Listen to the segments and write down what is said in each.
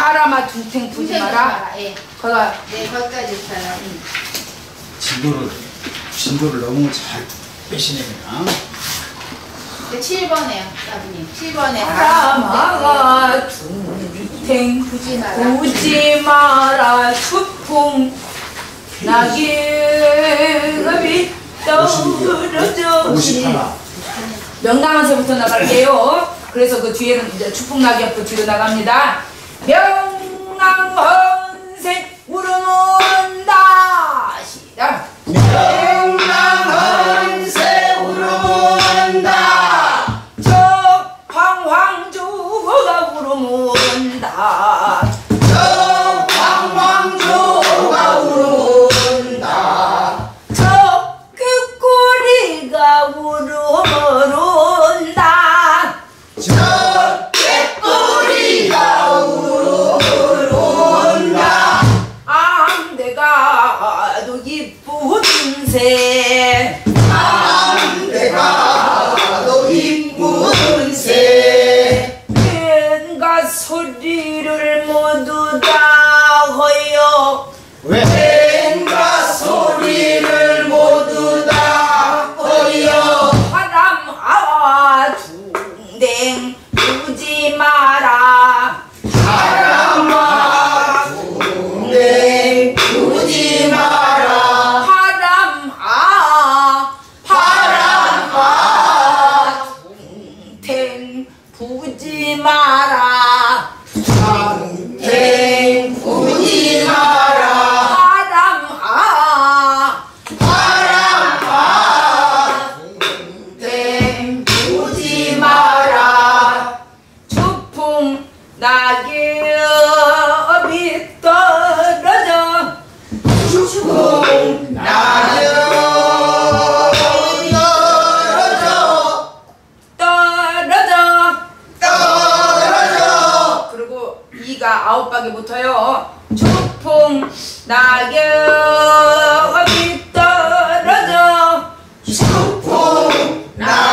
사람아 둥탱 부지 마라. 예. 거가 네, 거기까지 있어요. 진도를 너무 잘 빼시네요. 네, 7번에요, 아버님. 7번에 사람아 둥탱 부지 마라. 부지 마라. 추풍 낙엽이 떨어져. 50하나. 명랑한서부터 나갈게요. 그래서 그 뒤에는 이제 추풍낙엽도 뒤로 나갑니다. 명랑헌세 우르문다. 시작. 명랑헌세 우르문다. 저 황황주가 우르문다. 저 황황주가 우르문다. 저 끝꼬리가 우르문다. 저 깨꼬리가 우르문다. 안돼가도 이쁜 새. 안돼가도 이쁜 새. 왠가 소리를 모두 다 허여. 왠가 소리를 모두 다 허여. 바람아 둥댕 부지 마라. 바람아 둥댕 부지 마라. 바람아 둥댕 부지 마라. 둥댕 부지 마라. 바람아 둥댕 부지 마라. 추풍 낙엽이 떨어져. 추풍 낙엽이 떨어져. 그리고 이가 9박에 붙어요. 추풍 낙엽이 떨어져. 추풍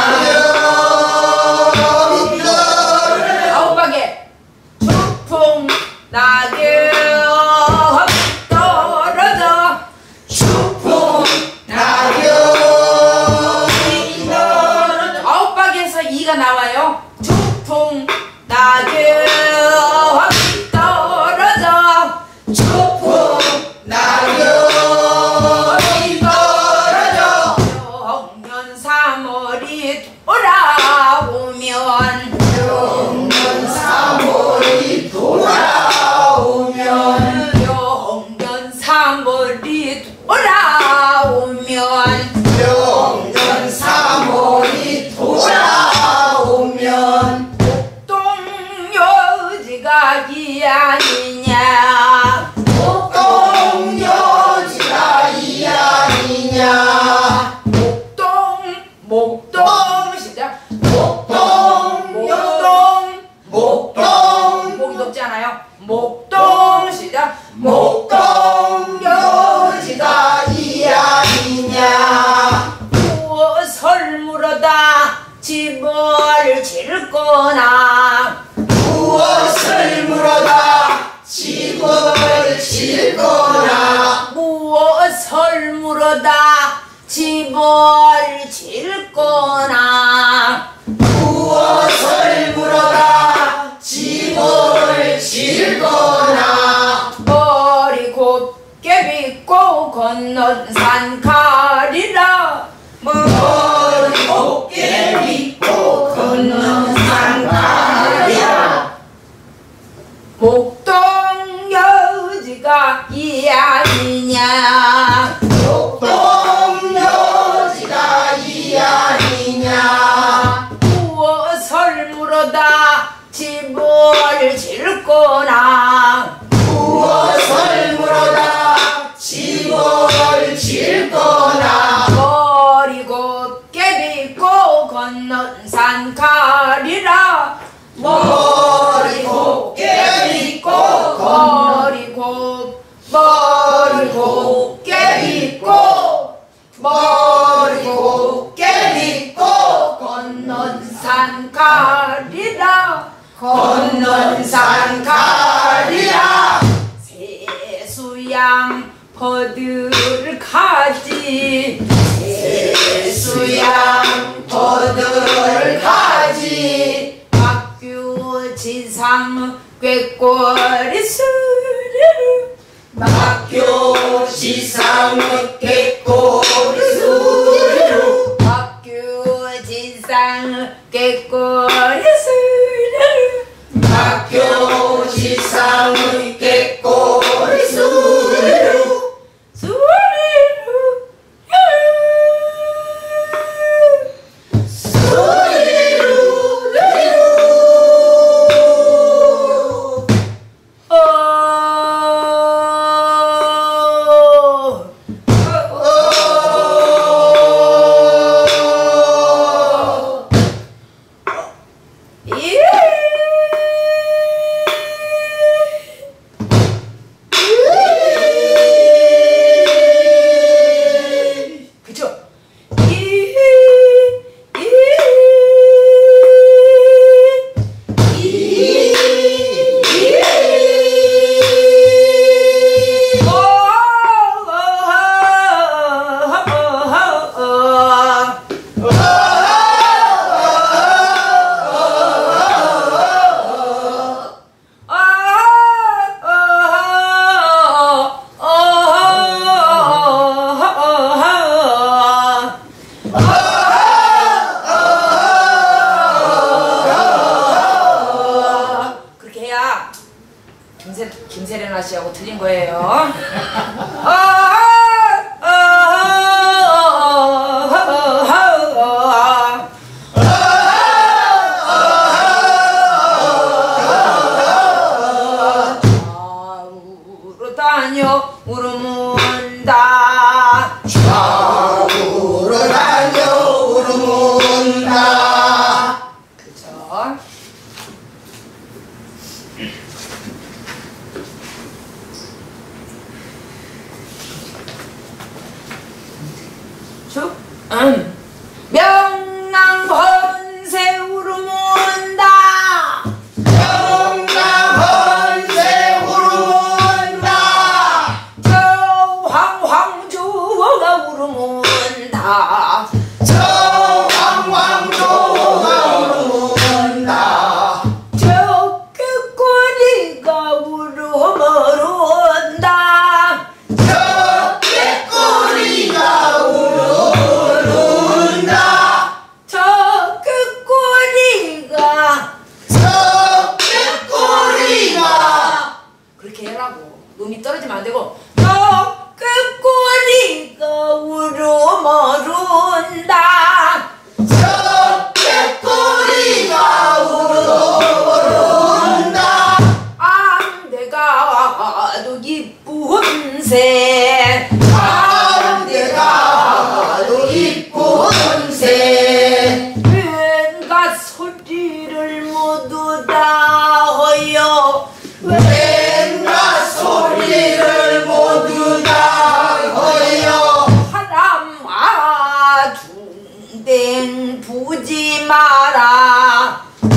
낙엽이 떨어져. 9박에 추풍 낙엽이 떨어져. 추풍 낙엽이 떨어져. 9박에서 2가 나와요. 추풍 낙엽이 떨어져. 추풍 낙엽이 떨어져. 영년 3월이 돌아오면 영년 3월이 돌아오면 영년 3월이 돌아오면 영년 3월이 돌아오면 목동여지가 이 아니냐. 목동여지가 이 아니냐. 목동 시작. 목동 목이 높지 않아요. 목동 시작. 목동여지가 이 아니냐. 무엇을 물어다 집을 짓거나. 무엇을 물어다 집을 짓거나. 무엇을 물어다 집을 짓거나. 무엇을 물어다 집을 짓거나. 머리 곱게 빗고 건넌 산 가리라. 머리 곱게 빗고 건넌 산 가리라. 목동여지가 이 아니냐. 목동여지가 이 아니냐. 무엇을 물어다 집을 짓거나. 무엇을 물어다 집을 짓거나. 머리 곱게 빗고 건넌 산 가리라. 머리 곱게 빗고 건넌 머리 곱 거들가지 수양 거들가지 막교지상 꾀꼬리 수레루 막교지상 꾀꼬리 수레루 막교지상 꾀꼬리 수레루 막교지상 꾀꼬리 수레루 김세련 아씨하고 틀린 거예요. 좌우로 다녀 울음은다. 좌우로 다녀 울음은다. 그죠? 명랑번세 울음은다. 명랑번세 울음은다. 저황황조가 울음은다. 저황황조가 울음은다. 저 꾀꼬리가 울음은다. 저 꾀꼬리가 울음은다. 저 꾀꼬리가 저 꾀꼬리가 그렇게 해라고. 음이 떨어지면 안 되고 저 꾀꼬리가 울음은다. 저 꾀꼬리가 울음은다. 안돼가도 이쁜새 안돼가도 이쁜새 왠가 소리를 모두 다 허여. 왠가 소리를 모두 다 허여. 사람아 둥댕 부지 마라.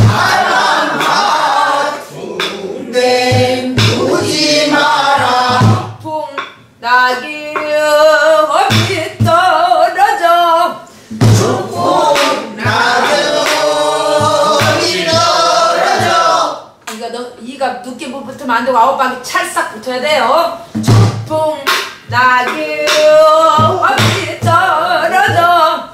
바람아 둥댕 부지 마라. 봄나기 없이 떨어져. 축복나들이 떨어져. 이거 너 이가 늦게 붙으면 안 되고 아홉 방에 찰싹 붙어야 돼요. 봄나기 없이 떨어져.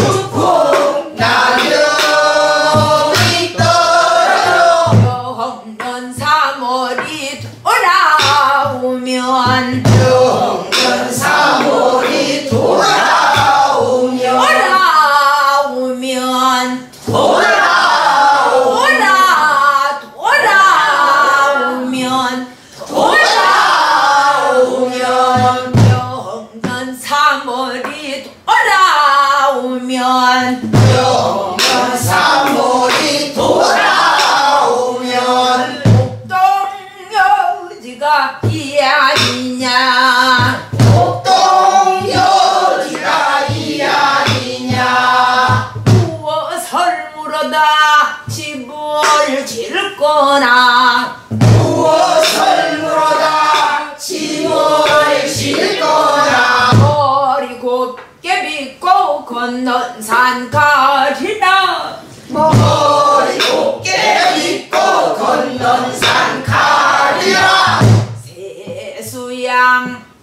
축복나들이 떨어져. 영년 3월이 돌아오면 영년 3월이 돌아오면 영년 3월이 돌아오면 영년 3월이 돌아오면 목동여지가 이 아니냐. 목동여지가 이 아니냐. 무엇을 물어다 집을 지을 거나. 무엇을 물어다 짐을 질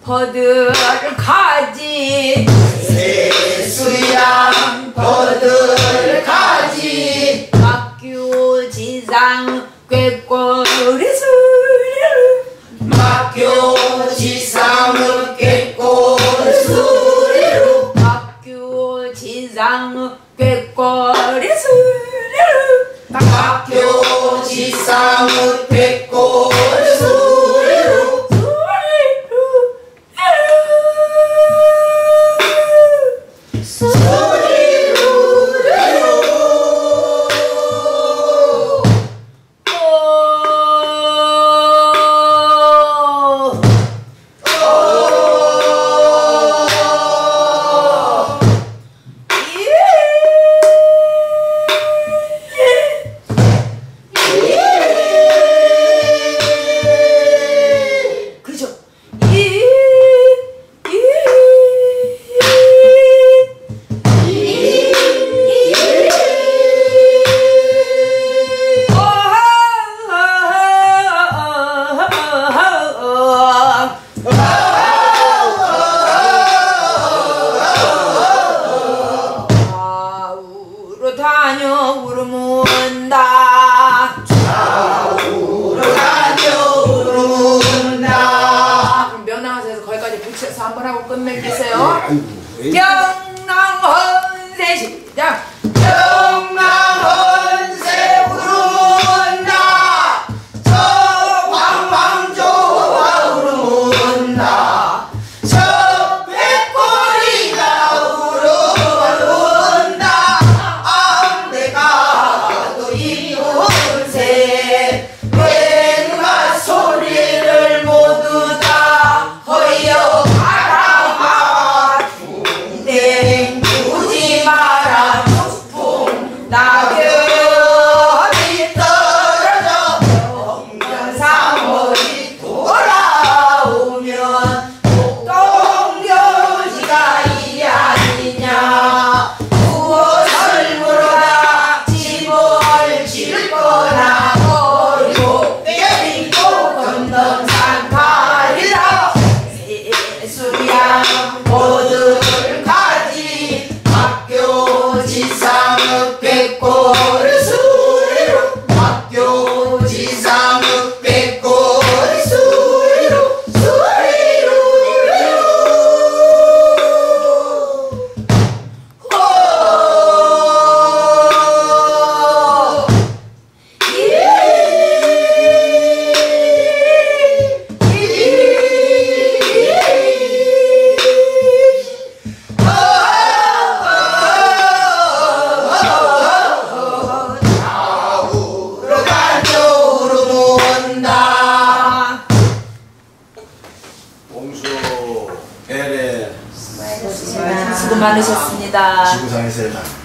버들가지 세수양 버들가지 막교지상 꾀꼬리 소리를 막교지상은 꾀꼬리 소리로 막교지상 꾀꼬리 소리를 막교지상은 꾀꼬리 소리로 한번 하고 끝내주세요. 경남헌세 시작. 경남헌세 우르문다 저 광망조와 우르문다 저 백골이가 우르문다 암대가 또 이문세 웬가 소리를 모두 다 허여 우지 마라 폭풍 낙엽이 떨어져 병사머리 돌아오면 독동교지가 이 아니냐 무엇을 물어라 집을 짓거나 버리고 때리고 건넌산 가리라 세수야 모두 학교지상의 꾀꼬리 소리로 학교지상의 꾀꼬리 소리로 수고 많으셨습니다. 지구상에서